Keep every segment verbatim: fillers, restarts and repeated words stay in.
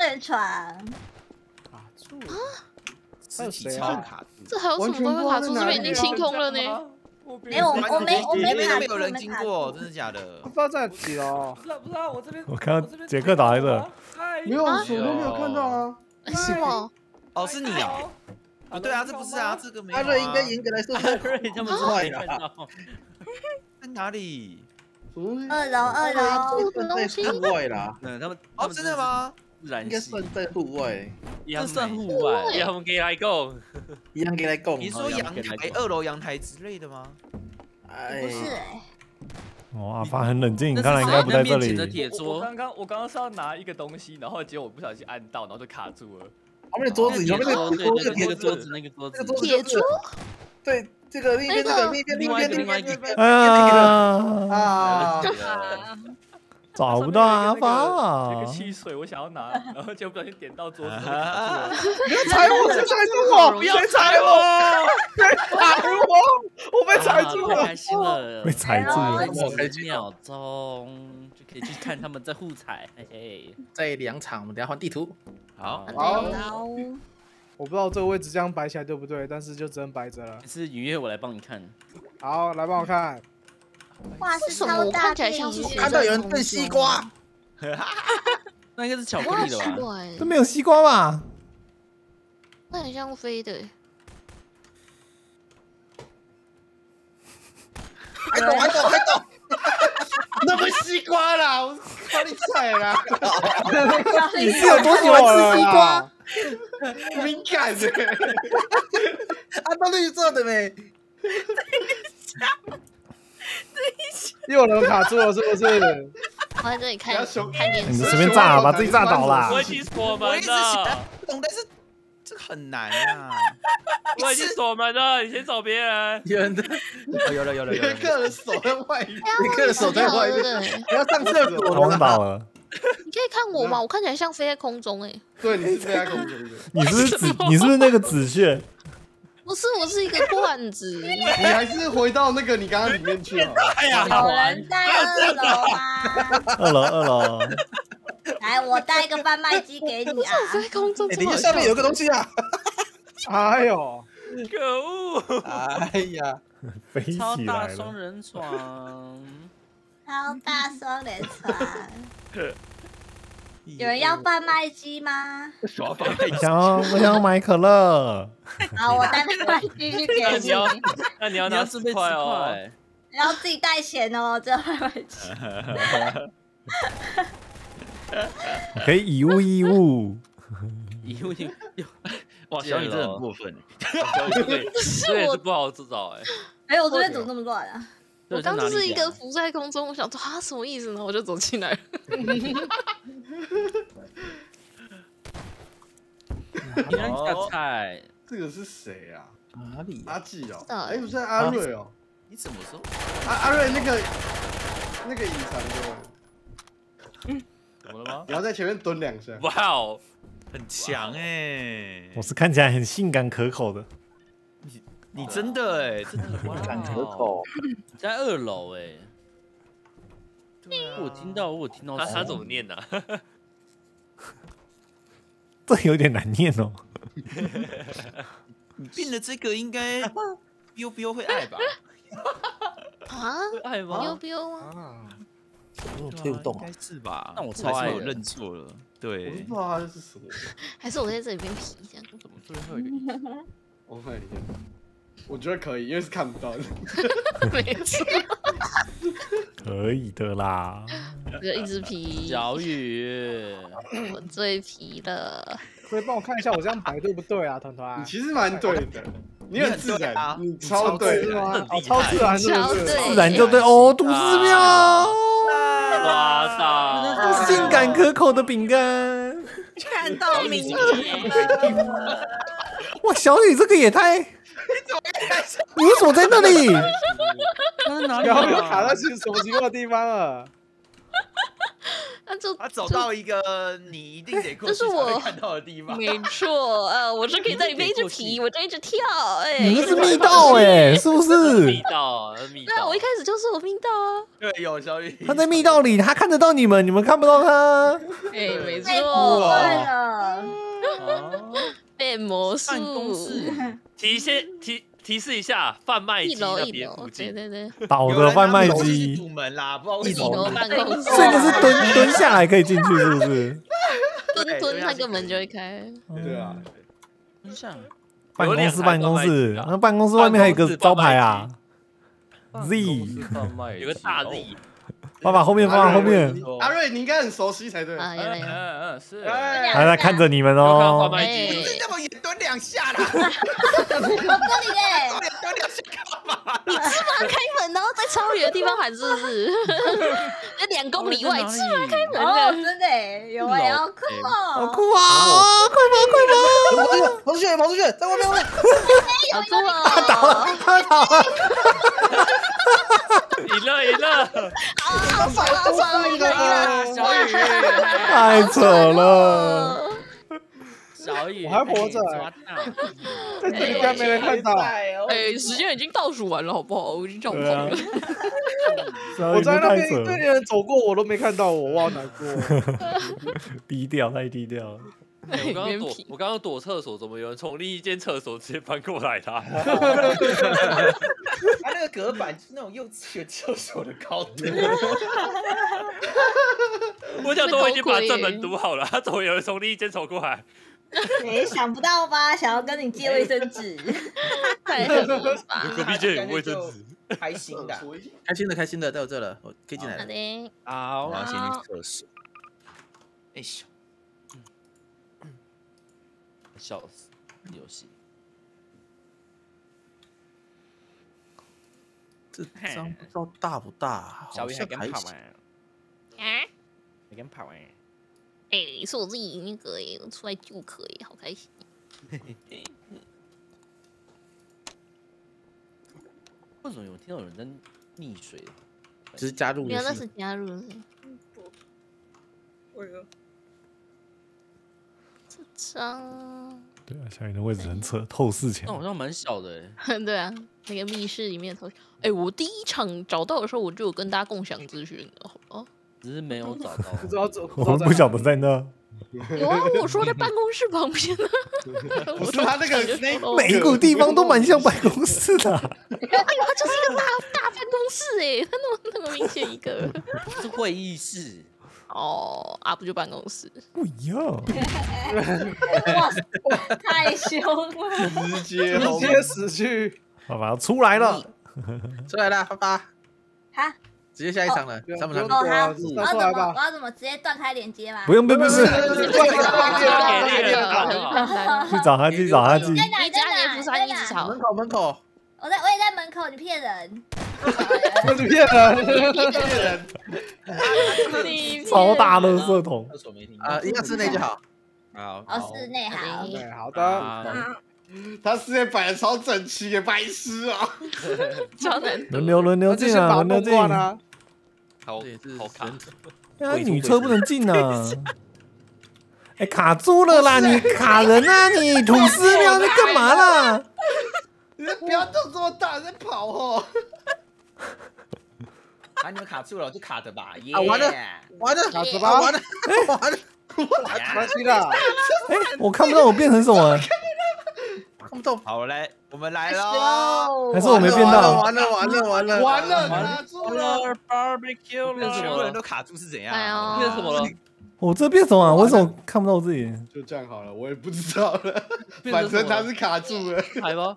人床。 卡住啊！ 尸体超卡住， 这还有什么东西卡住？这边已经清空了呢。 没有，我我没我没卡住， 没有人经过，真的假的？ 不知道在几楼？ 不知道不知道，我这边我看到杰克倒在这， 没有手都没有看到啊。 是吗？ 哦，是你哦。不对啊，这不是啊，这个没有。 阿瑞应该严格来说， 阿瑞他们是没看到。 在哪里？ 什么东西？ 二楼二楼。 算在户外啦。 嗯，他们哦，真的吗？ 应该算在户外。 这算户外， 让我们给来讲， 一样给来讲。 你说阳台、二楼阳台之类的吗？ 哎， 不是哎。 哦，阿发很冷静，看来应该不在这里。 我刚刚我刚刚是要拿一个东西，然后结果我不小心按到，然后就卡住了。 旁边的桌子，旁边的桌子，那个桌子，那个桌子， 铁桌。 对，这个另一边，这个另一边， 另外一个，另外一个。 哎呀！ 啊！ 找不到阿发。 那个汽水我想要拿，然后就不小心点到桌子。 不要踩我！谁踩住我？谁踩我？谁踩我？我被踩住了！ 太开心了， 被踩住了。 几秒钟就可以去看他们在互踩，嘿嘿。 在两场，我们等下换地图。 好。 好。 我不知道这个位置这样摆起来对不对，但是就只能摆着了。 是雨月，我来帮你看。 好，来帮我看。 哇，是超大， 看起来像是看到有人炖西瓜。 那应该是巧克力的吧？ 这没有西瓜吧？ 那很像飞的。 还动还动还动！ 那不西瓜啦，我把你踩啦！ 你是有多喜欢吃西瓜？ 敏感的。 啊，到绿色的没？ 又有人卡住了，是不是？ 我在这里看看电视。 你随便炸了，把自己炸倒了。 我已经锁门了。 我一直想懂，但是这个很难啊。 我已经锁门了，你先找别人。 有人的， 有了有了有了。 别克的手在外面， 别克的手在外面。不要上厕所， 昏倒了。 你可以看我吗？我看起来像飞在空中哎。 对，你是飞在空中的。 你是不是紫？你是不是那个紫雀？ 不是，我是一个罐子。 你还是回到那个你刚刚里面去了。 哎呀， 有人在二楼吗？ 二楼，二楼。 来，我带一个贩卖机给你啊！ 飞在空中， 等一下，下面有个东西啊！ 哎呦， 可恶！ 哎呀， 飞起来了！ 超大双人床， 超大双人床。有人要贩卖机吗？ 耍贩卖机。 想要，我想要买可乐。 好，我带贩卖机去给你。 那你要拿四块哦， 你要自己带钱哦，这贩卖机。 可以以物易物。 以物易物。 哇，小李真的很过分。 这也是不好找哎。 哎，我这边怎么那么乱啊？ 我刚就是一个浮在空中，我想说啊什么意思呢？我就走进来了。 你让下菜， 这个是谁啊？ 哪里？ 阿纪哦， 哎哎，不是阿瑞哦。 你怎么说？ 阿阿瑞那个那个隐藏的， 怎么了吗？ 你要在前面蹲两下。 哇哦， 很强哎！ 我是看起来很性感可口的。 你你真的哎，真的性感可口。 在二楼哎。我听到，我听到。 他他怎么念呢？ 这有点难念哦。 你变的这个应该 biu biu 会爱吧？ 啊？ 爱吗？ biu biu 吗？ 我推不动， 应该是吧？ 那我超爱我认错了，对。 我不知道它是什么。 还是我在这里变皮这样？ 怎么这边会有一个？ 我看一下。我觉得可以，因为是看不到的。 没错。 可以的啦。 这一只皮。 小雨， 我最皮了。 可以帮我看一下我这样摆对不对啊，团团？你其实蛮对的，你很自然啊，你超对吗？超自然是不是？ 自然就对哦，杜寺庙。 哇塞， 性感可口的饼干。 看到名字。 哇，小雨这个也太……你为什么在那里？ 然后又卡在什么奇怪的地方了？ 那就他走到一个你一定得过去才会看到的地方。 没错，呃，我是可以在里面一直皮，我就一直跳，哎， 你是密道哎，是不是？ 密道，密道。 对啊，我一开始就说我密道啊。 对，有小雨。 他在密道里，他看得到你们，你们看不到他。 哎，没错。 太过分了。 变魔术。 办公室提先提提示一下，贩卖一机那楼一楼，对边附近。 对对， 倒的贩卖机， 堵门啦，不知道为一什么。 楼办公室， 所以就是蹲蹲下来可以进去，是不是？ 蹲蹲那个门就会开。 对啊， 真相。 办公室，办公室，那办公室外面还有一个招牌啊 ，Z， 有个大 Z。 爸爸后面，爸爸后面。 阿瑞，你应该很熟悉才对。 啊，有了有了。 嗯嗯是。 还在看着你们哦。 贩卖机。 那么远蹲两下啦。 我这里耶。 蹲两下干嘛？ 你芝麻开门，然后在超远的地方喊是不是？在两公里外，芝麻开门哦， 的。 真的耶，有哎，好酷哦。 好酷啊！快跑，快跑！ 跑出去，跑出去，在外面，外面。 好酷哦！ 他倒了，他倒了。 赢了，赢了！ 啊，好爽啊，爽啊，赢了，赢了！ 小雨， 太扯了。 小雨， 我还活着抓到。 在这里应该没人看到。 哎，时间已经倒数完了，好不好？我已经叫跑了。 我在那边一堆人走过，我都没看到我，我好难过。 低调，太低调了。 欸、我刚刚躲，我刚刚躲厕所，怎么有人从另一间厕所直接翻过来的、啊？ 他那个隔板就是那种幼稚园厕所的高度。 我想说我已经把正门堵好了，他怎么有人从另一间走过来？ 哎，想不到吧？想要跟你借卫生纸， 太狠了吧！ 隔壁间有卫生纸， 开心的， 开心的，开心的，在我这了，我可以进来了。 好的， 好， 我要先去厕所。哎呦！ 笑死，游戏。 这张不知道大不大， 小雨还跟跑完， 啊， 还跟跑完。 哎，是我自己那个哎，我出来就可以，好开心。 为什么有听到有人在溺水？ 只是加入， 没有，那是加入的。 为了这张。 对啊，小雨的位置很扯，透视墙。 那好像蛮小的哎。 对啊，那个密室里面的头。哎，我第一场找到的时候，我就有跟大家共享资讯的，好吧？ 只是没有找到。 不知道走， 我们不晓得在那。 有啊，我说在办公室旁边呢。 不是他那个那每一个地方都蛮像办公室的。 哎呦，它就是一个大大办公室哎，它那么那么明显一个。 是会议室。 哦，啊，不就办公室？ 不一样。 哇，太凶了， 直接直接死去。 爸爸出来了， 出来了，爸爸。 哈。 直接下一场了，三不三？ 哦，好，我要出怎来么吧我要怎么直接断开连接吗？ 不用，不用，不用， 去去找他，去找他，去。 在哪？ 一加年福山一直吵。 门口，门口。 我在，我也在门口，你骗人！ 我是骗人，骗人！ 超大垃圾桶。 厕所没听啊，一样室内就好。 好， 哦，室内好。 对，好的。他室内摆的超整齐，也白痴啊！ 超难。 轮流，轮流进啊，轮流进啊！ 好，好卡。 啊，女车不能进啊！哎，卡住了啦！你卡人啊！你吐司喵，你干嘛啦？ 你不要动这么大，在跑哦！ 啊，你们卡住了，就卡着吧。 啊，完了，完了， 卡着吧， 完了，完了， 没关系的。 哎，我看不到我变成什么。 看不懂。 好嘞，我们来了。 还是我没变到？ 完了，完了，完了， 完了，卡住了 ，barbecue 了， 全部人都卡住是怎样？ 哎呀， 变什么了？ 我这变什么？为什么看不到我自己？ 就这样好了，我也不知道了。反正他是卡住了。 来吧。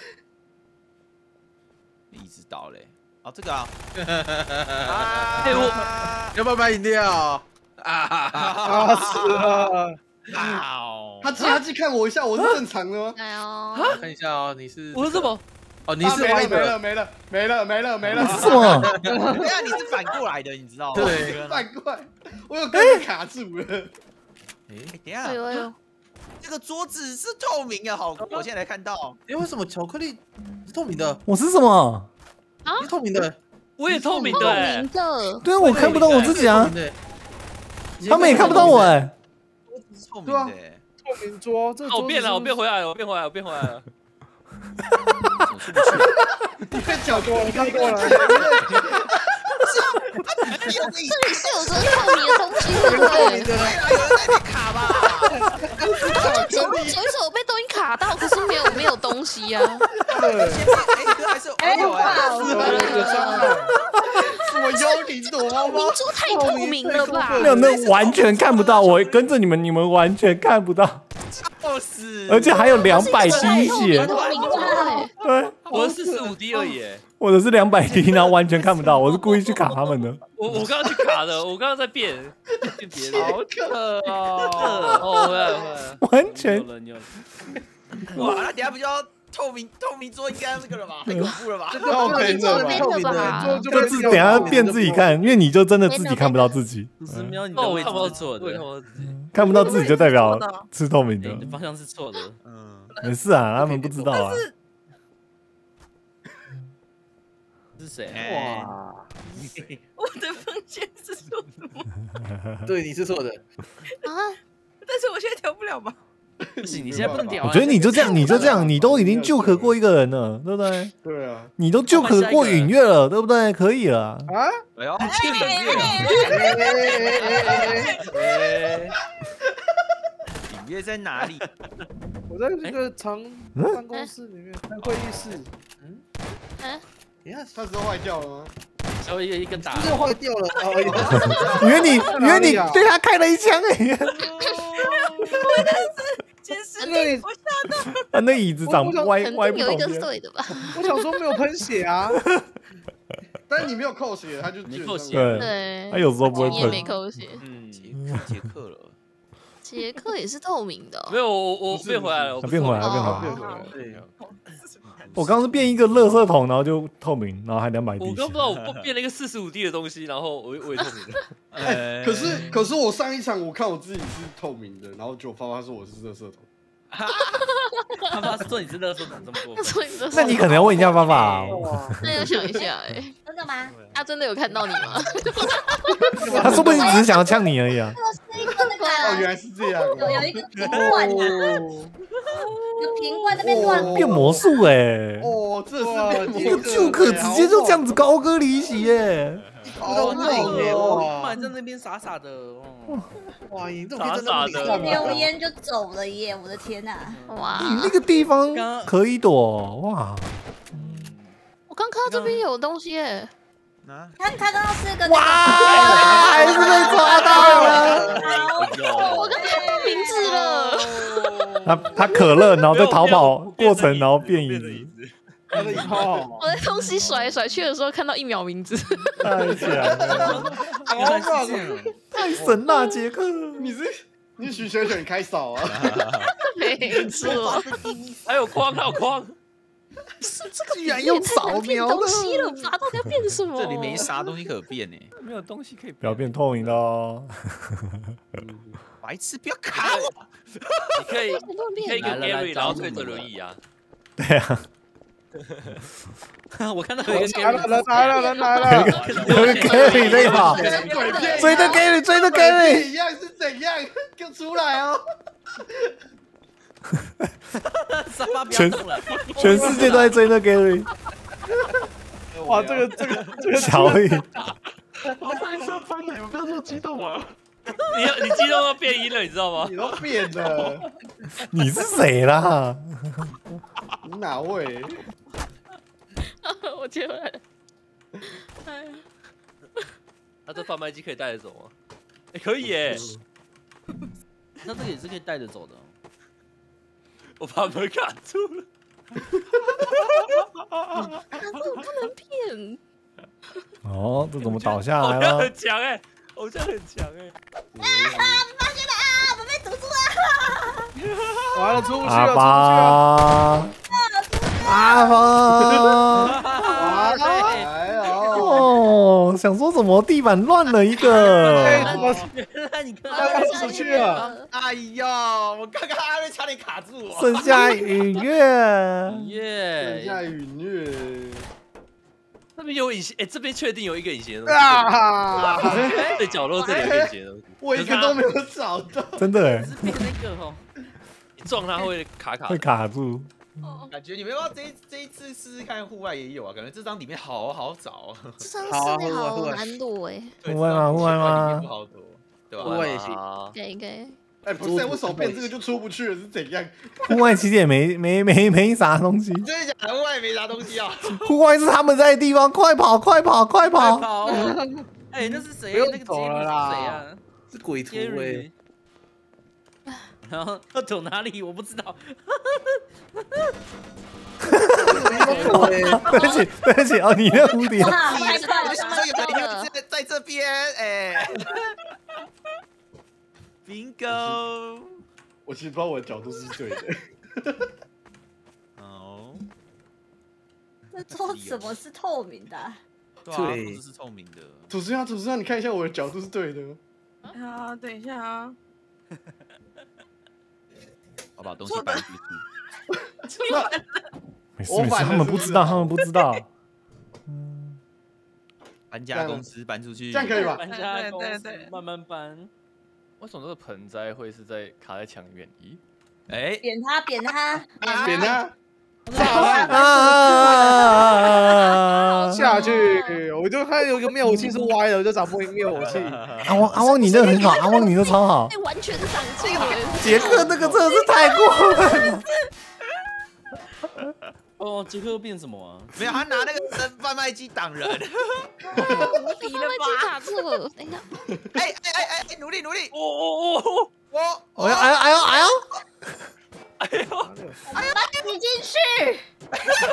你知道嘞？哦，这个啊。 哎我要不要买饮料？啊啊！死了！他他去看我一下，我是正常的吗？ 哎呦， 看一下哦，你是我是什么？ 哦，你是歪没了没了没了没了没了。 什么？ 对啊，你是反过来的，你知道吗？ 对， 反过来，我有跟你卡住了。 哎， 等一下哎，呦哎呦， 这个桌子是透明的，好，我现在才看到。 哎，为什么巧克力是透明的？ 我是什么？ 你透明的， 我也透明透的、欸， 明的。 对啊，我看不到我自己啊， 对， 他们也看不到我哎。 桌子是透明的、欸， 透明桌，这我变了，我变回来了，我变回来了，我变回来了。 我出不去。 你看角度，你看过了。 这里是有个透明的东西，对不对？ 对啊，有人在你卡吧？ 就前面走一走被东西卡到，可是没有没有东西啊。 对， 哎，这还是哎， 有哎， 哇， 有一个伤害。什么幽灵躲猫猫？ 明珠太透明了吧？ 没有，那完全看不到，我跟着你们，你们完全看不到， 笑死！ 而且还有两百滴血， 透明的， 对， 我是四十五滴而已。 我的是两百滴，然后完全看不到，我是故意去卡他们的。 我我刚刚去卡的，我刚刚在变变别的。 好可哦！ 哦，回来回来， 完全有了有了。 哇，那等下不就要透明透明桌应该那个了吧？太恐怖了吧？ 透明的吧？ 透明的吧？ 就就自等下变自己看，因为你就真的自己看不到自己， 五十秒你那我的位置看不到错的， 是错的， 看不到自己就代表是透明的你。的方向是错的。 嗯， 没事啊，他们不知道啊。 是谁？ 哇！ 我的方向是错的对，你是错的。 啊！ 但是我现在调不了吧？ 不行，你现在不能调。 我觉得你就这样，你就这样，你都已经救可过一个人了，对不对？ 对啊。 你都救可过允月了，对不对？可以了。 啊？ 哎呦，去影月！影月在哪里？ 我在这个长办公室里面，在会议室。嗯。 嗯。 你看，它是坏掉了吗？ 稍微一个一根打， 这坏掉了。 以为你以为你对他开了一枪哎。 我的是监视器，我吓到。 啊，那椅子长歪歪不有一个同对的吧？ 我想说没有喷血啊，但你没有扣血，他就没扣血。 对， 他有时候不会也没喷。 扣血。 嗯， 杰杰克了。 杰克也是透明的。 没有，我我变回来了， 他变回来，变回变来。 回来。 我刚刚是变一个垃圾桶，然后就透明，然后还两百滴。 我刚不知道我变了一个四十五滴的东西，然后我我也透明的。 哎，可是可是我上一场我看我自己是透明的，然后就发发说我是垃圾桶。 他妈说你是垃圾桶这么多， 那你可能要问一下爸爸。 那要想一下哎， 真的吗？ 他真的有看到你吗？ 他说不定只是想要呛你而已啊。 是一个那个哦，原来是这样。 有有一个瓶罐啊，有瓶罐那边乱变魔术哎！ 哦，这是这个就可直接就这样子高歌离席耶！ 哦，那哇哇，在那边傻傻的哦。哇，你这种傻傻的留烟就走了耶！我的天哪！ 哇， 你那个地方可以躲哇！ 我刚看到这边有东西耶。 他他刚刚是个哇，还是被抓到了！ 我刚看到名字了。 他他可乐，然后在逃跑过程，然后变椅子。 他的一炮。 我在东西甩来甩去的时候看到一秒名字。 太强了！ 好棒！ 太神了，杰克！ 你是你许雪雪开扫啊？ 没错。 还有框，还有框。 是这个居然用扫描东西了吧？到底要变什么？ 这里没啥东西可变呢， 没有东西可以不要变透明的哦。 白痴，不要卡我！ 你可以，你可以跟 Gary 然后推着轮椅啊。 对啊。 我看到有一个 Gary 来了，来了，来了！ 有一个 Gary 在跑，追着 Gary， 追着 Gary， 一样是怎样？给我出来哦！ 全全世界都在追那 Gary。 哇，这个这个这个小雨， 我在上班呢，你们不要那么激动啊！ 你你激动到变音了，你知道吗？ 你都变了。 你是谁啦？ 你哪位？ 我接回来。 哎，他这贩卖机可以带着走吗？哎，可以耶。 那这个也是可以带着走的。 我把门卡住了。 卡住不能骗。 哦，这怎么倒下来了？ 了？ 很强哎，偶像很强哎。 啊！发现了啊！我被堵住了。 完了，出不去了， 阿巴，阿巴， 完了！ 哦，想说怎么地板乱了一个？ 原来你看他出去了。 哎呦，我刚刚阿瑞差点卡住我。 剩下允月， 耶， 剩下允月。 这边有隐形，哎，这边确定有一个隐形的东西。 啊！ 在角落这里有隐形的东西， 我一个都没有找到。 真的哎， 变那个哦， 一撞它会卡卡， 会卡住。 感觉你们要这一这一次试试看，户外也有啊，感觉这张里面好好找。 这张室内好难躲哎。 户外吗？户外吗？ 不好躲，对吧？ 户外也行。 可以可以。 哎，不是，我手变这个就出不去了，是怎样？ 户外其实也没没没没啥东西。 真的假的？户外没啥东西啊？ 户外是他们在的地方，快跑快跑快跑！ 跑！哎，那是谁？那个走了啦！ 谁啊？ 是鬼图哎。 然后要走哪里？我不知道。 对不起对不起哦，你那蝴蝶。 太快了， 所以有人在在这边哎。Bingo！ 我其实不知道我的角度是对的。 哦。 那做什么是透明的？ 对，这是透明的。 主持人，主持人，你看一下我的角度是对的。 好，等一下啊。 我把东西搬出去。 没事没事，他们不知道，他们不知道。 搬家公司搬出去， 这样可以吧？ 搬家公司慢慢搬。 为什么这个盆栽会是在卡在墙里面？咦？ 哎， 扁它，扁它， 扁它， 啊！ 下去，我就看有一个灭火器是歪的，我就找不灭火器。 阿汪阿汪，你那个很好，阿汪你那超好。 完全上进了。 杰克那个真的是太过分了。 哦，杰克变什么啊？ 没有，他拿那个贩卖机挡人。 无敌了吧？卡住了，等一下。 哎哎哎哎，努力努力！ 哦哦哦！ 我， 哎呦哎呦哎呦哎呦！ 哎呦，把你挤进去。